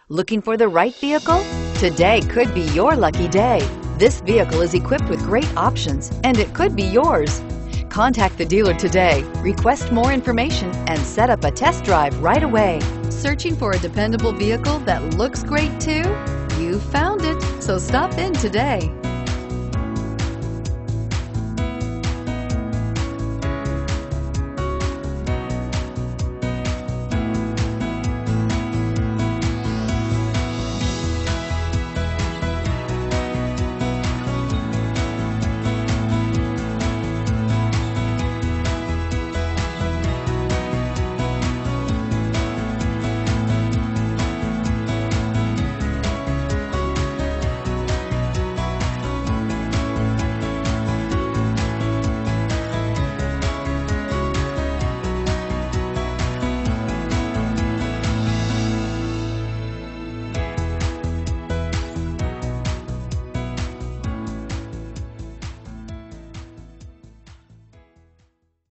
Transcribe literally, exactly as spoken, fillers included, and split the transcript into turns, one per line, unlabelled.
Looking for the right vehicle? Today could be your lucky day. This vehicle is equipped with great options, and it could be yours. Contact the dealer today, request more information, and set up a test drive right away. Searching for a dependable vehicle that looks great too? You found it, so stop in today.